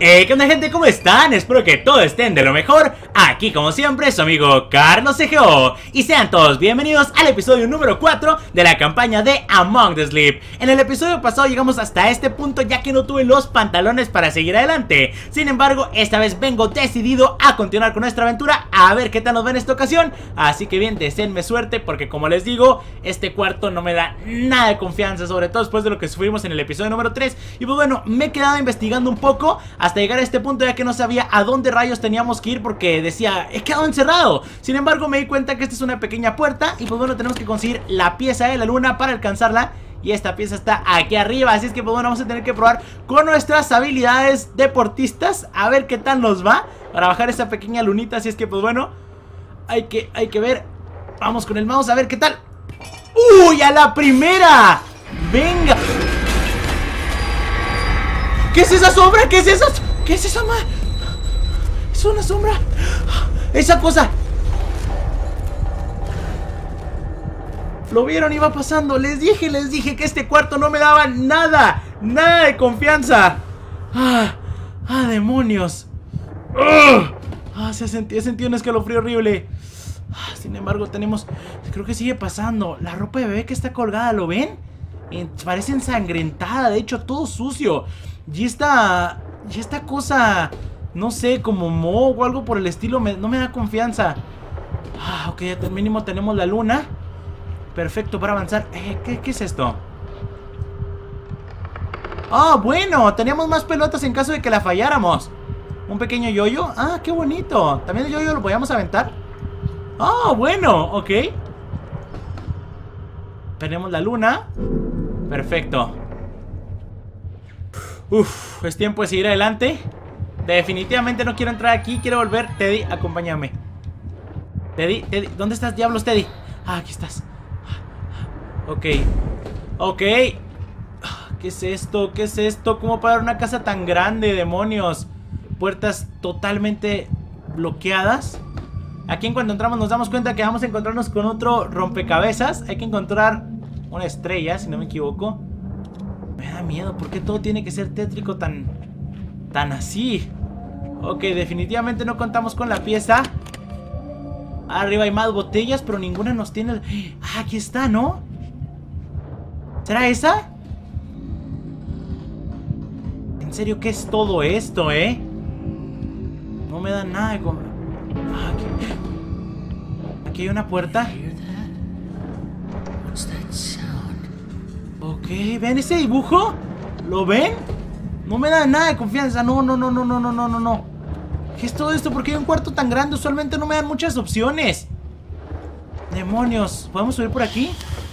¿Qué onda, gente? ¿Cómo están? Espero que todos estén de lo mejor. Aquí como siempre su amigo Carlos CGO. Y sean todos bienvenidos al episodio número 4 de la campaña de Among the Sleep. En el episodio pasado llegamos hasta este punto ya que no tuve los pantalones para seguir adelante. Sin embargo, esta vez vengo decidido a continuar con nuestra aventura, a ver qué tal nos va en esta ocasión. Así que bien, deseenme suerte porque como les digo, este cuarto no me da nada de confianza, sobre todo después de lo que sufrimos en el episodio número 3. Y pues bueno, me he quedado investigando un poco hasta llegar a este punto, ya que no sabía a dónde rayos teníamos que ir porque decía, he quedado encerrado. Sin embargo, me di cuenta que esta es una pequeña puerta y pues bueno, tenemos que conseguir la pieza de la luna para alcanzarla. Y esta pieza está aquí arriba, así es que pues bueno, vamos a tener que probar con nuestras habilidades deportistas a ver qué tal nos va para bajar esa pequeña lunita. Así es que pues bueno, hay que ver. Vamos con el mouse a ver qué tal. ¡Uy! ¡A la primera! ¡Venga! ¿Qué es esa sombra? ¿Qué es eso? ¿Qué es esa madre? Es una sombra. Esa cosa. Lo vieron, iba pasando. Les dije que este cuarto no me daba nada de confianza. Demonios. Se he sentido un escalofrío horrible. Sin embargo, creo que sigue pasando. La ropa de bebé que está colgada, ¿lo ven? Parece ensangrentada, de hecho, todo sucio. Y esta cosa, no sé, como moho o algo por el estilo, no me da confianza. Ok, al mínimo tenemos la luna. Perfecto para avanzar. ¿Qué es esto? Bueno, teníamos más pelotas en caso de que la falláramos. Un pequeño yoyo. Qué bonito. ¿También el yoyo lo podíamos aventar? Bueno, ok. Tenemos la luna. Perfecto. Es tiempo de seguir adelante. Definitivamente no quiero entrar aquí, quiero volver. Teddy, acompáñame. Teddy, ¿dónde estás, diablos, Teddy? Aquí estás. Ok. ¿Qué es esto? ¿Qué es esto? ¿Cómo parar una casa tan grande, demonios? Puertas totalmente bloqueadas. Aquí en cuanto entramos nos damos cuenta que vamos a encontrarnos con otro rompecabezas. Hay que encontrar una estrella, si no me equivoco. Me da miedo, ¿por qué todo tiene que ser tétrico tan así? Ok, definitivamente no contamos con la pieza. Arriba hay más botellas, pero ninguna nos tiene... aquí está, ¿no? ¿Será esa? ¿En serio qué es todo esto, No me da nada de... Aquí hay una puerta. Ok, ¿ven ese dibujo? ¿Lo ven? No me da nada de confianza. No. ¿Qué es todo esto? ¿Por qué hay un cuarto tan grande? Usualmente no me dan muchas opciones. Demonios. ¿Podemos subir por aquí?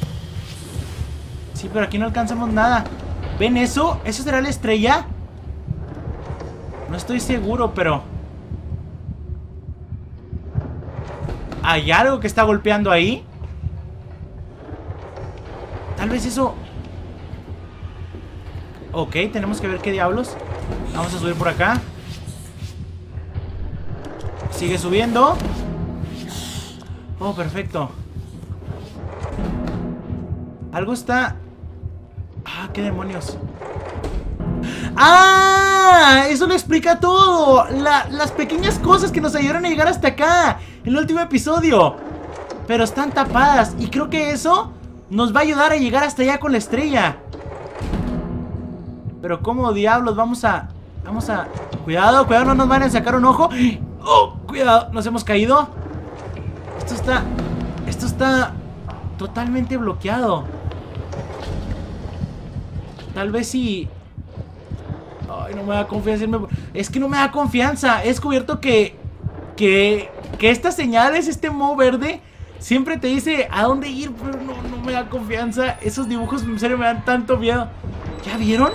Sí, pero aquí no alcanzamos nada. ¿Ven eso? ¿Eso será la estrella? No estoy seguro, pero... ¿hay algo que está golpeando ahí? Tal vez eso... Ok, tenemos que ver qué diablos. Vamos a subir por acá. Sigue subiendo. Perfecto. Algo está... ¿qué demonios? Eso lo explica todo. Las pequeñas cosas que nos ayudaron a llegar hasta acá en el último episodio. Pero están tapadas. Y creo que eso nos va a ayudar a llegar hasta allá con la estrella. Pero ¿cómo diablos? Vamos a... Cuidado, no nos van a sacar un ojo. Cuidado, nos hemos caído. Esto está totalmente bloqueado. Tal vez si... no me da confianza. Es que no me da confianza. He descubierto que estas señales, este moho verde, siempre te dice a dónde ir, pero no me da confianza. Esos dibujos en serio me dan tanto miedo. ¿Ya vieron?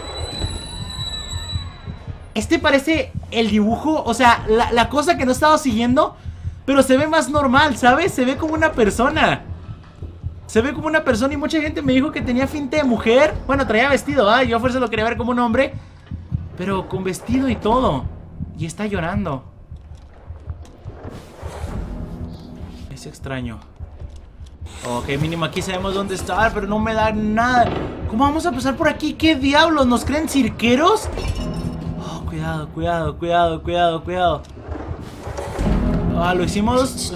Este parece el dibujo, o sea, la cosa que no estaba siguiendo, pero se ve más normal, ¿sabes? Se ve como una persona. Se ve como una persona y mucha gente me dijo que tenía finta de mujer. Bueno, traía vestido, yo a fuerza lo quería ver como un hombre, pero con vestido y todo. Y está llorando. Es extraño. Ok, mínimo aquí sabemos dónde está, pero no me da nada. ¿Cómo vamos a pasar por aquí? ¿Qué diablos? ¿Nos creen cirqueros? Cuidado, cuidado, cuidado, cuidado, cuidado. Ah, lo hicimos.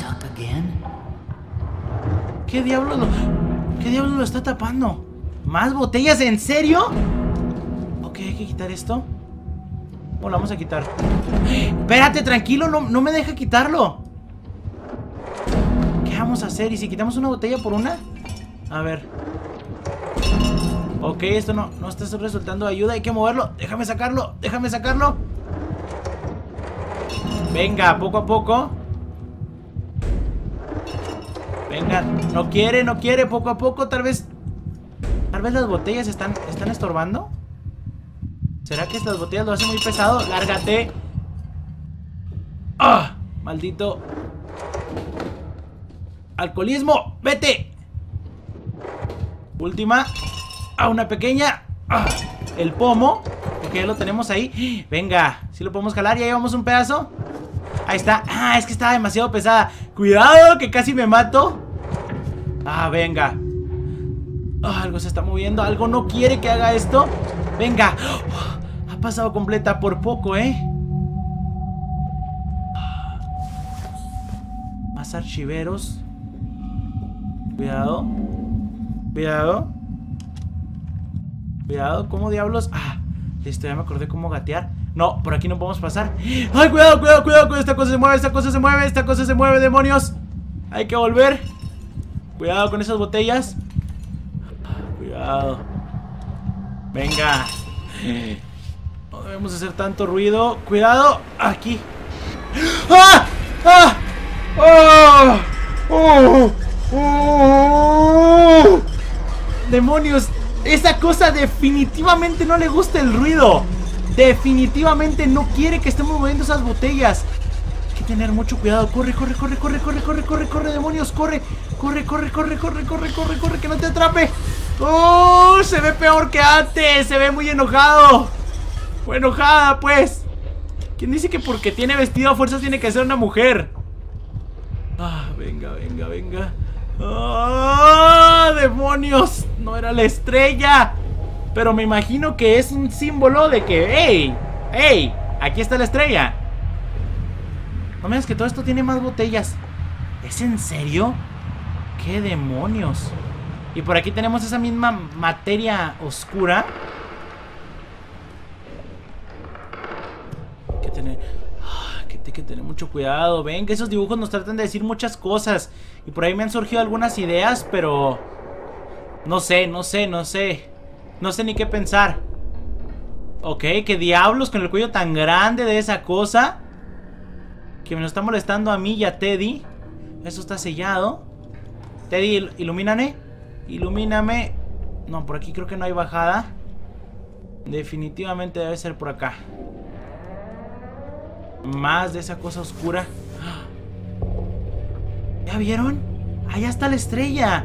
¿Qué diablos lo está tapando? ¿Más botellas? ¿En serio? Ok, hay que quitar esto. Bueno, lo vamos a quitar. Espérate, tranquilo, no me deja quitarlo. ¿Qué vamos a hacer? ¿Y si quitamos una botella por una? A ver. Ok, esto no está resultando de ayuda. Hay que moverlo. Déjame sacarlo. Déjame sacarlo. Venga, poco a poco. Venga, no quiere, poco a poco. Tal vez las botellas están estorbando. ¿Será que estas botellas lo hacen muy pesado? ¡Lárgate! ¡Ah! ¡Maldito alcoholismo! ¡Vete! Última. ¡Ah, una pequeña! ¡Ah! El pomo. Ok, ya lo tenemos ahí. Venga, si lo podemos jalar. Ya llevamos un pedazo. Ahí está. Ah, es que estaba demasiado pesada. Cuidado, que casi me mato. Ah, venga. Ah, algo se está moviendo. Algo no quiere que haga esto. Venga. Ha pasado completa por poco, Más archiveros. Cuidado. Cuidado. Cuidado. ¿Cómo diablos? Ah, listo, ya me acordé cómo gatear. No, por aquí no podemos pasar. ¡Ay, cuidado, cuidado, cuidado! Esta cosa se mueve, esta cosa se mueve, esta cosa se mueve, demonios. Hay que volver. Cuidado con esas botellas. Cuidado. Venga. No debemos hacer tanto ruido. Cuidado. Aquí. ¡Ah! ¡Ah! ¡Oh! ¡Oh! ¡Oh! ¡Demonios! Esa cosa definitivamente no le gusta el ruido. Definitivamente no quiere que estemos moviendo esas botellas. Hay que tener mucho cuidado. Corre, corre, corre, corre, corre, corre, corre, corre, demonios, corre. Corre, corre, corre, corre, corre, corre, corre, que no te atrape. ¡Oh! Se ve peor que antes. Se ve muy enojado. O enojada, pues. ¿Quién dice que porque tiene vestido a fuerzas tiene que ser una mujer? Ah, venga, venga, venga. ¡Ah! ¡Demonios! No era la estrella. Pero me imagino que es un símbolo de que ¡hey! ¡Hey! Aquí está la estrella. No me digas que todo esto tiene más botellas. ¿Es en serio? ¡Qué demonios! Y por aquí tenemos esa misma materia oscura. Hay que tener mucho cuidado. Ven que esos dibujos nos tratan de decir muchas cosas. Y por ahí me han surgido algunas ideas, pero no sé ni qué pensar. Ok, ¿qué diablos con el cuello tan grande de esa cosa? Que me lo está molestando a mí y a Teddy. Eso está sellado. Teddy, ilumíname. Ilumíname. No, por aquí creo que no hay bajada. Definitivamente debe ser por acá. Más de esa cosa oscura. ¿Ya vieron? Allá está la estrella.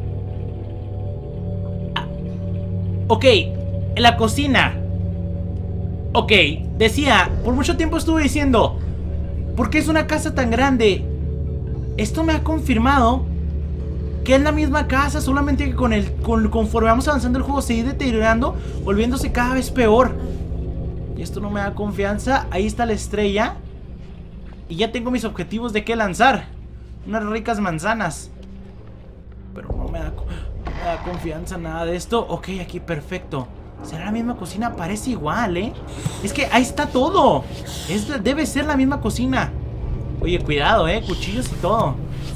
Ah. Ok, en la cocina. Ok, decía, por mucho tiempo estuve diciendo, ¿por qué es una casa tan grande? Esto me ha confirmado que es la misma casa, solamente que conforme vamos avanzando el juego se sigue deteriorando, volviéndose cada vez peor. Y esto no me da confianza. Ahí está la estrella. Y ya tengo mis objetivos de qué lanzar. Unas ricas manzanas. Pero no me da confianza nada de esto. Ok, aquí perfecto. ¿Será la misma cocina? Parece igual, Es que ahí está todo. Debe ser la misma cocina. Oye, cuidado, cuchillos y todo.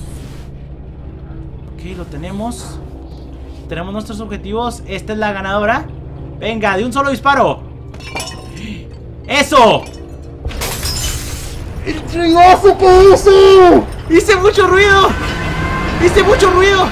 Ok, lo tenemos. Tenemos nuestros objetivos. Esta es la ganadora. Venga, de un solo disparo. ¡Eso! ¡El triunfo que hice! ¡Hice mucho ruido! ¡Hice mucho ruido!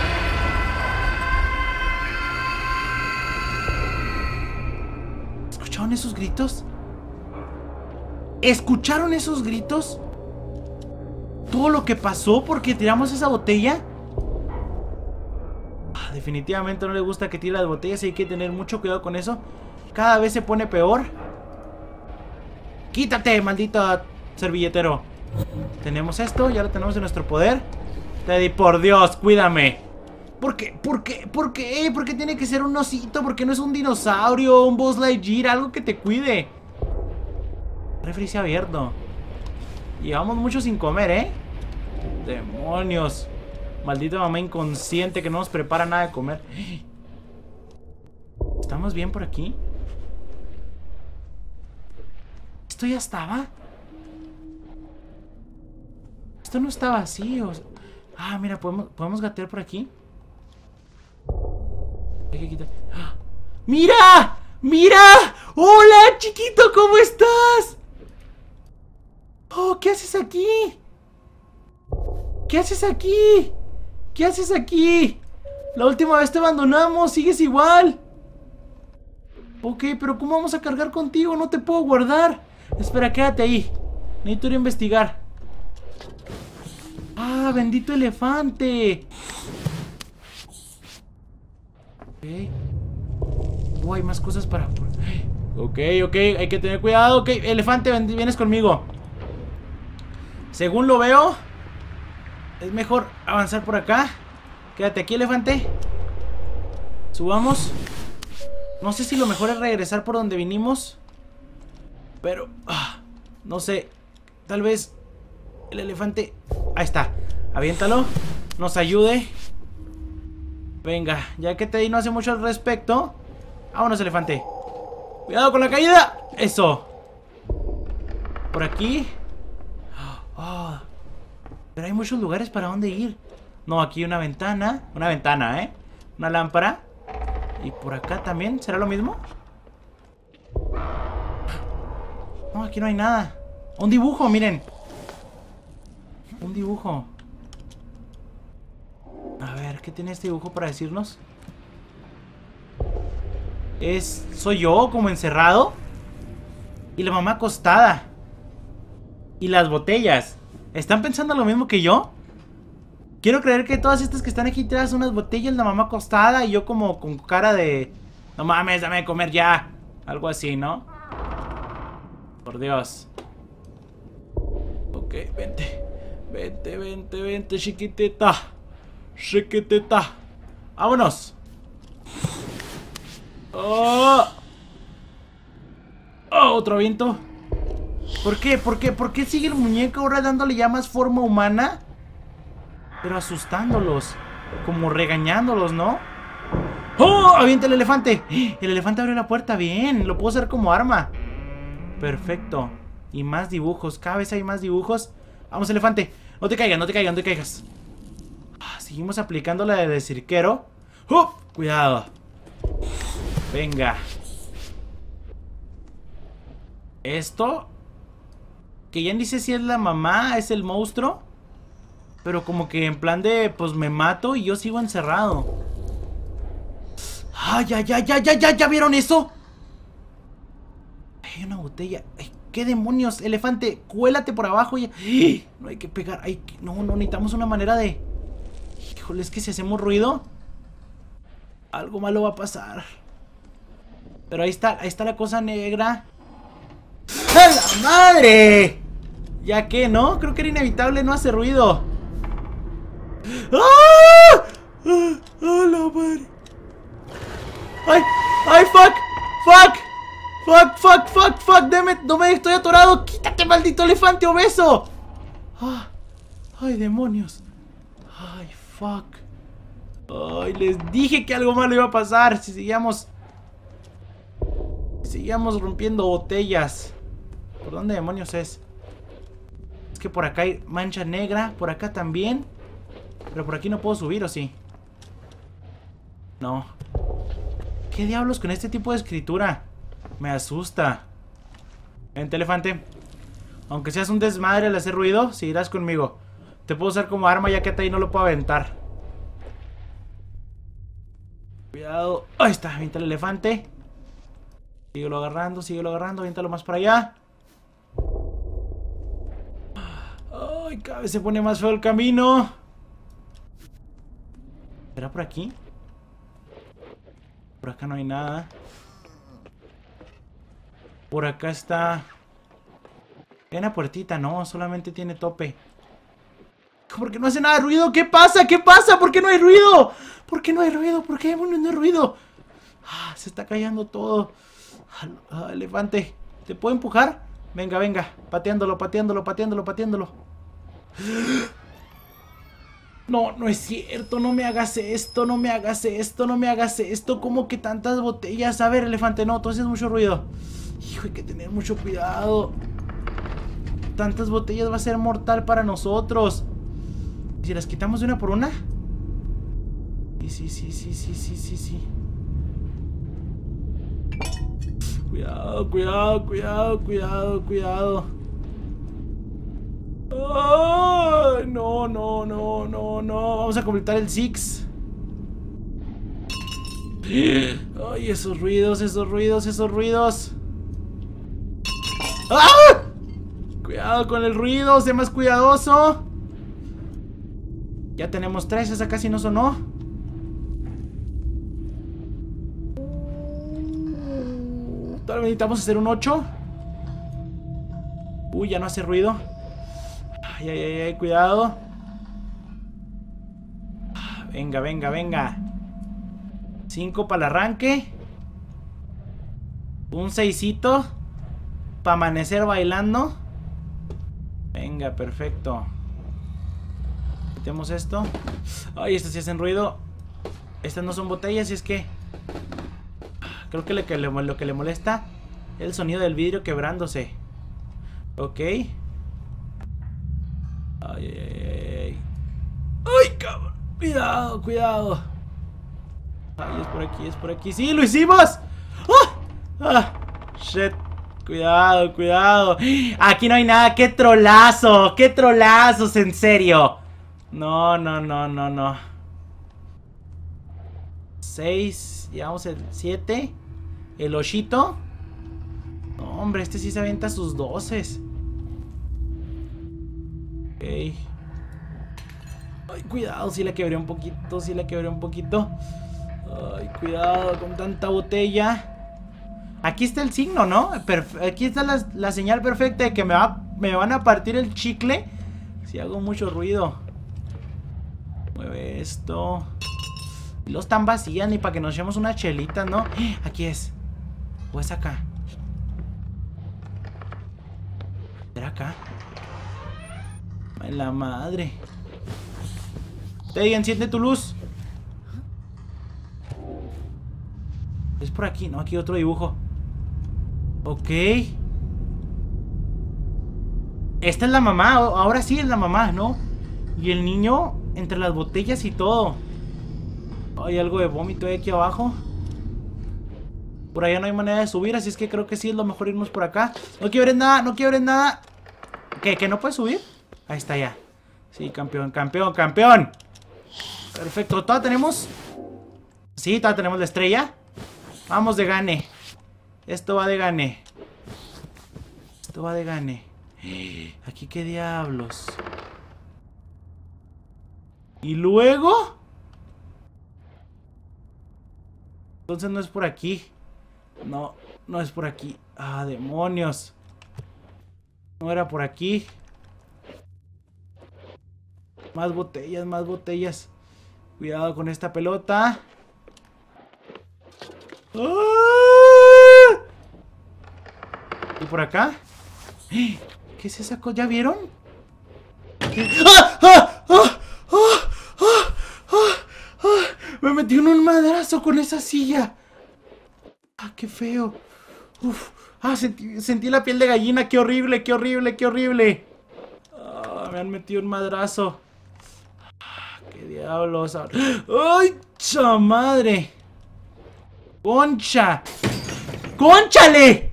¿Escucharon esos gritos? ¿Escucharon esos gritos? ¿Todo lo que pasó porque tiramos esa botella? Definitivamente no le gusta que tire las botellas y hay que tener mucho cuidado con eso. Cada vez se pone peor. ¡Quítate, maldito servilletero! Tenemos esto, ya lo tenemos en nuestro poder. Teddy, por Dios, cuídame. ¿Por qué? ¿Por qué? ¿Por qué? ¿Por qué tiene que ser un osito? ¿Por qué no es un dinosaurio? Un Buzz Lightyear, algo que te cuide. refri se ha abierto. Llevamos mucho sin comer, ¿eh? Demonios. Maldita mamá inconsciente que no nos prepara nada de comer. ¿Estamos bien por aquí? ¿Esto ya estaba? Esto no estaba así. Ah, mira, podemos gatear por aquí. Hay que quitar. ¡Ah! ¡Mira! ¡Mira! ¡Hola, chiquito! ¿Cómo estás? Oh, ¿qué haces aquí? ¿Qué haces aquí? ¿Qué haces aquí? La última vez te abandonamos, sigues igual. Ok, pero ¿cómo vamos a cargar contigo? No te puedo guardar. Espera, quédate ahí. Necesito ir a investigar. Ah, bendito elefante. Ok. Hay más cosas para... Ok, hay que tener cuidado. Ok, elefante, vienes conmigo. Según lo veo, es mejor avanzar por acá. Quédate aquí, elefante. Subamos. No sé si lo mejor es regresar por donde vinimos, pero no sé. Tal vez el elefante... Ahí está. Aviéntalo. Nos ayude. Venga, ya que Teddy no hace mucho al respecto. Vámonos, elefante. Cuidado con la caída. Eso. Por aquí. Pero hay muchos lugares para dónde ir. No, aquí una ventana. Una ventana, ¿eh? Una lámpara. Y por acá también. ¿Será lo mismo? No, aquí no hay nada. Un dibujo, miren. Un dibujo. A ver, ¿qué tiene este dibujo para decirnos? ¿Soy yo como encerrado? Y la mamá acostada. Y las botellas. ¿Están pensando lo mismo que yo? Quiero creer que todas estas que están aquí atrás son unas botellas, la mamá acostada y yo como con cara de... No mames, dame de comer ya. Algo así, ¿no? Por Dios. Ok, vente. Vente, chiquitita. Chiquitita. ¡Vámonos! ¡Oh! ¡Oh! Otro viento. ¿Por qué? ¿Por qué sigue el muñeco ahora dándole ya más forma humana? Pero asustándolos. Como regañándolos, ¿no? ¡Oh! ¡Avienta el elefante! El elefante abrió la puerta. Bien, lo puedo usar como arma. Perfecto. Y más dibujos, cada vez hay más dibujos. Vamos, elefante. No te caigas, no te caigas. Seguimos aplicando la de cirquero. Cuidado. Venga. Esto, que ya ni sé si es la mamá, es el monstruo. Pero como que en plan de, pues me mato y yo sigo encerrado. ¿Ya vieron eso? Hay una botella. Ay, ¿qué demonios? Elefante, cuélate por abajo ya. No hay que pegar. No, necesitamos una manera de... Híjole, es que si hacemos ruido, algo malo va a pasar. Pero ahí está la cosa negra. ¡A la madre! Ya que, ¿no? Creo que era inevitable no hacer ruido. ¡Ah! ¡Ah, la madre! ¡Ay, fuck! No me estoy atorado. ¡Quítate, maldito elefante obeso! ¡Ay, demonios! ¡Ay, fuck! ¡Ay, les dije que algo malo iba a pasar! Si seguíamos rompiendo botellas. ¿Por dónde demonios es? Es que por acá hay mancha negra. Por acá también. Pero por aquí no puedo subir, ¿o sí? No. ¿Qué diablos con este tipo de escritura? Me asusta. Vente, elefante. Aunque seas un desmadre al hacer ruido, seguirás conmigo. Te puedo usar como arma ya que hasta ahí no lo puedo aventar. Cuidado. Ahí está, avienta el elefante. Síguelo agarrando, aviéntalo más para allá. Ay, cada vez se pone más feo el camino. ¿Será por aquí? Por acá no hay nada. Por acá está... Hay una puertita, no, solamente tiene tope. ¿Por qué no hace nada de ruido? ¿Qué pasa? ¿Por qué no hay ruido? ¿Por qué no hay ruido? Se está callando todo. Elefante, ¿te puedo empujar? Venga, venga. Pateándolo, pateándolo, pateándolo, pateándolo. No, no es cierto. No me hagas esto, no me hagas esto, no me hagas esto. ¿Cómo que tantas botellas? A ver, elefante, no, tú haces mucho ruido. Hijo, hay que tener mucho cuidado. Tantas botellas va a ser mortal para nosotros. ¿Y si las quitamos de una por una? Sí. Cuidado, cuidado, cuidado, cuidado, cuidado. Ay, no. Vamos a completar el Six. Ay, esos ruidos. ¡Ah! Cuidado con el ruido, sé más cuidadoso. Ya tenemos 3, esa casi no sonó. Tal vez necesitamos hacer un 8. Uy, ya no hace ruido. Ay, cuidado. Venga. 5 para el arranque. Un 6ito para amanecer bailando. Venga, perfecto. Quitemos esto. Ay, estas sí hacen ruido. Estas no son botellas, y es que creo que lo que le molesta es el sonido del vidrio quebrándose. Ok. Ay, cabrón. Cuidado. Ay, es por aquí. ¡Sí, lo hicimos! Shit. Cuidado. Aquí no hay nada. ¡Qué trolazos, en serio! No. 6. Llevamos el 7. El 8. No, hombre, este sí se avienta sus 12. Ok. Ay, cuidado, si la quebré un poquito. Ay, cuidado con tanta botella. Aquí está el signo, ¿no? Aquí está la señal perfecta de que me van a partir el chicle si hago mucho ruido. Mueve esto. Los están vacías ni para que nos echemos una chelita, ¿no? Aquí es. ¿O es acá? ¿Era acá? Ay, la madre. Teddy, enciende tu luz. Es por aquí, ¿no? Aquí otro dibujo. Ok. Esta es la mamá. Ahora sí es la mamá, ¿no? Y el niño entre las botellas y todo. Hay algo de vómito aquí abajo. Por allá no hay manera de subir, así es que creo que sí es lo mejor irnos por acá. No quiebres nada. ¿Que no puedes subir? Ahí está ya. Sí, campeón. Perfecto, ¿todavía tenemos? Sí, todavía tenemos la estrella. Vamos de gane. Esto va de gane. Aquí qué diablos. ¿Y luego? Entonces no es por aquí. No es por aquí. Ah, demonios. No era por aquí. Más botellas. Cuidado con esta pelota. ¡Ah! ¿Y por acá? ¿Qué es esa cosa? ¿Ya vieron? Me metí en un madrazo con esa silla. Qué feo. Uf. Sentí la piel de gallina. Qué horrible. Me han metido un madrazo. Qué diablos. ¡Ay, chamadre! ¡Concha! ¡Cónchale!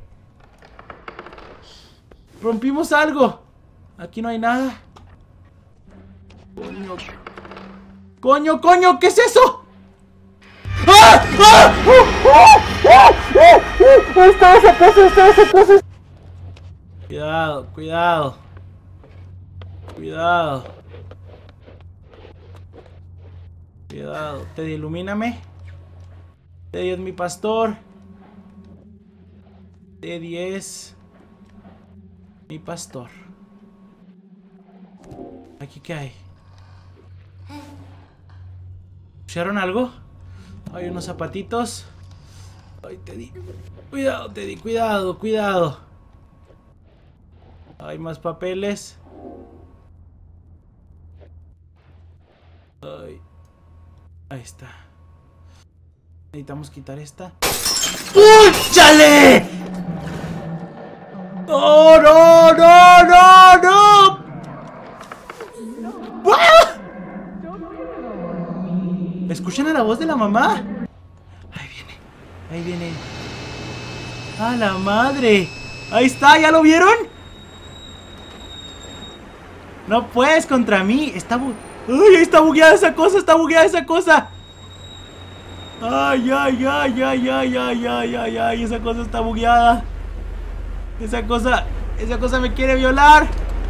Rompimos algo. Aquí no hay nada. Coño, ¿qué es eso? Estaba esa cosa. Cuidado. Teddy, ilumíname. Teddy es mi pastor. Teddy es mi pastor. ¿Aquí qué hay? ¿Escucharon algo? Hay unos zapatitos. Ay, Teddy. Cuidado, Teddy, cuidado. Hay más papeles. Ay. Ahí está. Necesitamos quitar esta. ¡Púchale! ¡No, no, no, no, no! ¡Ah! ¿Escuchan a la voz de la mamá? Ahí viene, ahí viene. ¡A la madre! ¡Ahí está! ¿Ya lo vieron? No puedes contra mí. Está ¡ay! Está bugueada esa cosa, está bugueada esa cosa. ¡Ay, ay, ay, ay, ay, ay, ay, ay, ay! Esa cosa está bugueada. Esa cosa me quiere violar.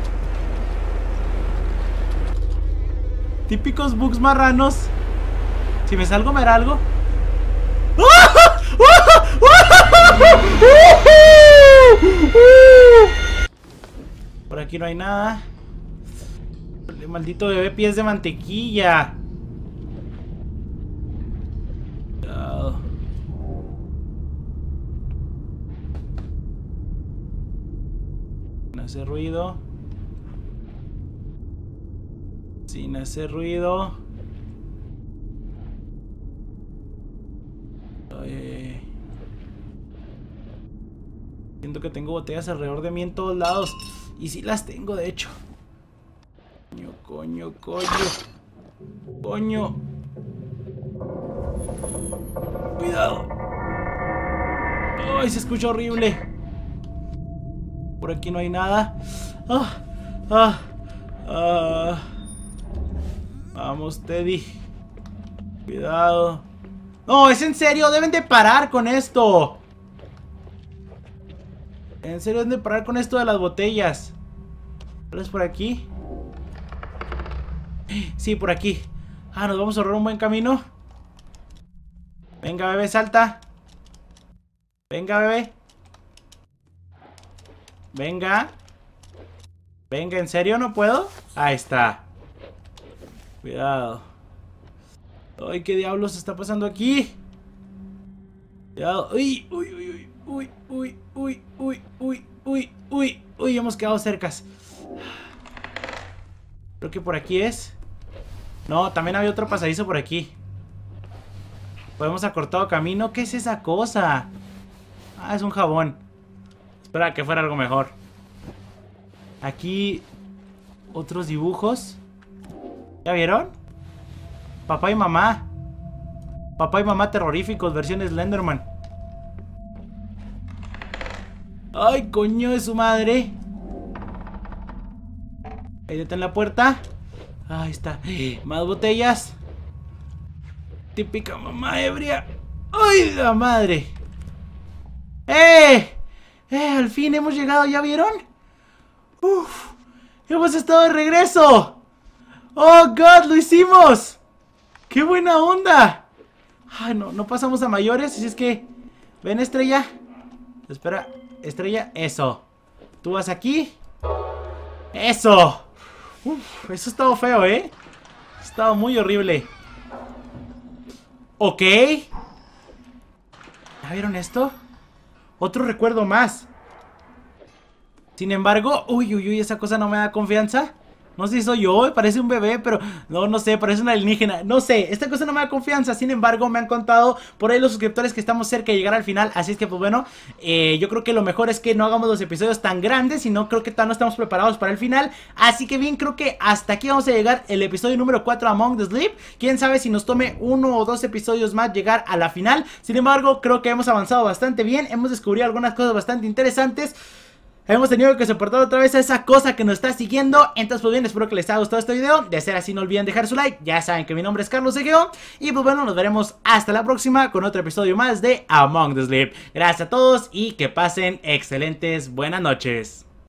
Típicos bugs marranos. Si me salgo, me hará algo. Por aquí no hay nada. Maldito bebé pies de mantequilla. Cuidado. Sin hacer ruido. Sin hacer ruido. Siento que tengo botellas alrededor de mí en todos lados. Y sí las tengo, de hecho. Coño, coño, coño. Coño. Cuidado. Ay, se escucha horrible. Por aquí no hay nada. Vamos, Teddy. Cuidado. No, es en serio, deben de parar con esto. En serio, deben de parar con esto de las botellas. ¿Cuál es por aquí? Sí, por aquí. Ah, nos vamos a ahorrar un buen camino. Venga, bebé, salta. Venga, bebé. Venga. Venga, ¿en serio no puedo? Ahí está. Cuidado. Ay, ¿qué diablos está pasando aquí? Cuidado. Uy, uy, uy, uy, uy, uy, uy, uy, uy, uy, uy, hemos quedado cercas. Creo que por aquí es. No, también había otro pasadizo por aquí. Podemos acortar camino. ¿Qué es esa cosa? Ah, es un jabón. Espera que fuera algo mejor. Aquí otros dibujos. ¿Ya vieron? Papá y mamá. Papá y mamá terroríficos, versión Slenderman. Ay, coño de su madre. Ahí está en la puerta. Ahí está. Más botellas. Típica mamá ebria. ¡Ay, la madre! Al fin hemos llegado, ¿ya vieron? ¡Uf! ¡Hemos estado de regreso! ¡Oh, God! ¡Lo hicimos! ¡Qué buena onda! Ay, no pasamos a mayores, así es que... Ven, Estrella. Espera, Estrella, eso. Tú vas aquí. ¡Eso! Uf, eso ha estado feo, ¿eh? Ha estado muy horrible. Ok. ¿Ya vieron esto? Otro recuerdo más. Sin embargo, uy, uy, uy, esa cosa no me da confianza. No sé si soy yo, parece un bebé, pero no sé, parece una alienígena. No sé, esta cosa no me da confianza. Sin embargo, me han contado por ahí los suscriptores que estamos cerca de llegar al final. Así es que, pues bueno, yo creo que lo mejor es que no hagamos los episodios tan grandes. Y no creo que todavía no estamos preparados para el final. Así que bien, creo que hasta aquí vamos a llegar el episodio número 4 de Among the Sleep. Quién sabe si nos tome 1 o 2 episodios más llegar a la final. Sin embargo, creo que hemos avanzado bastante bien. Hemos descubierto algunas cosas bastante interesantes. Hemos tenido que soportar otra vez a esa cosa que nos está siguiendo. Entonces, pues bien, espero que les haya gustado este video. De ser así, no olviden dejar su like. Ya saben que mi nombre es Carlos CGO. Y pues bueno, nos veremos hasta la próxima con otro episodio más de Among the Sleep. Gracias a todos y que pasen excelentes buenas noches.